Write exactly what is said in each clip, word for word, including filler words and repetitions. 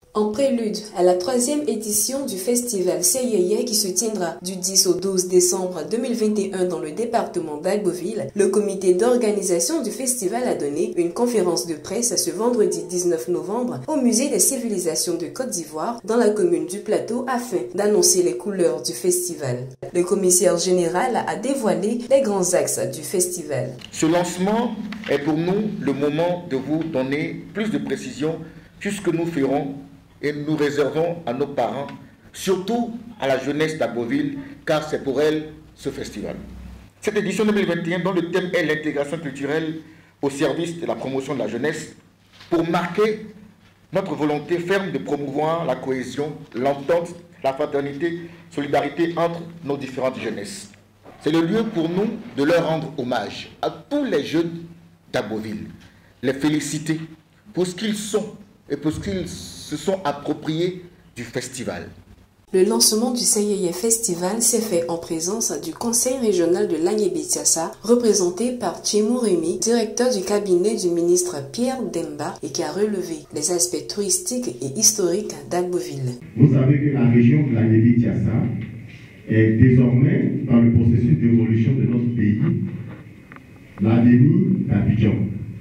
En prélude à la troisième édition du festival Seyeye qui se tiendra du dix au douze décembre deux mille vingt et un dans le département d'Agboville, le comité d'organisation du festival a donné une conférence de presse ce vendredi dix-neuf novembre au musée des civilisations de Côte d'Ivoire dans la commune du Plateau afin d'annoncer les couleurs du festival. Le commissaire général a dévoilé les grands axes du festival. Ce lancement est pour nous le moment de vous donner plus de précisions sur ce que nous ferons et nous réservons à nos parents, surtout à la jeunesse d'Agboville, car c'est pour elle ce festival. Cette édition deux mille vingt et un, dont le thème est l'intégration culturelle au service de la promotion de la jeunesse, pour marquer notre volonté ferme de promouvoir la cohésion, l'entente, la fraternité, solidarité entre nos différentes jeunesses. C'est le lieu pour nous de leur rendre hommage à tous les jeunes d'Agboville, les féliciter pour ce qu'ils sont et pour ce qu'ils se sont appropriés du festival. Le lancement du Seyeye Festival s'est fait en présence du conseil régional de l'Agnébitiassa, représenté par Tchemou Rémy, directeur du cabinet du ministre Pierre Demba, et qui a relevé les aspects touristiques et historiques d'Agboville. Vous savez que la région de l'Agnébitiassa est désormais dans le processus d'évolution de notre pays, l'avenir d'Abidjan.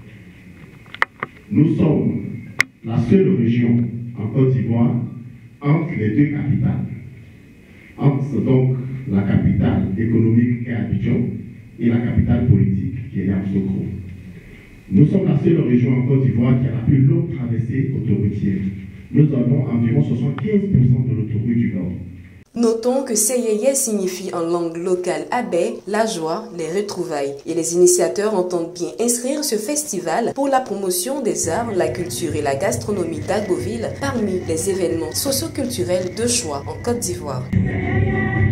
Nous sommes la seule région en Côte d'Ivoire entre les deux capitales, entre donc la capitale économique qui est Abidjan et la capitale politique qui est Yamoussoukro. Nous sommes la seule région en Côte d'Ivoire qui a la plus longue traversée autoroutière. Nous avons environ soixante-quinze pour cent de l'autoroute du Nord. Notons que Seyeye signifie en langue locale abeille, la joie, les retrouvailles. Et les initiateurs entendent bien inscrire ce festival pour la promotion des arts, la culture et la gastronomie d'Agboville parmi les événements socio-culturels de choix en Côte d'Ivoire.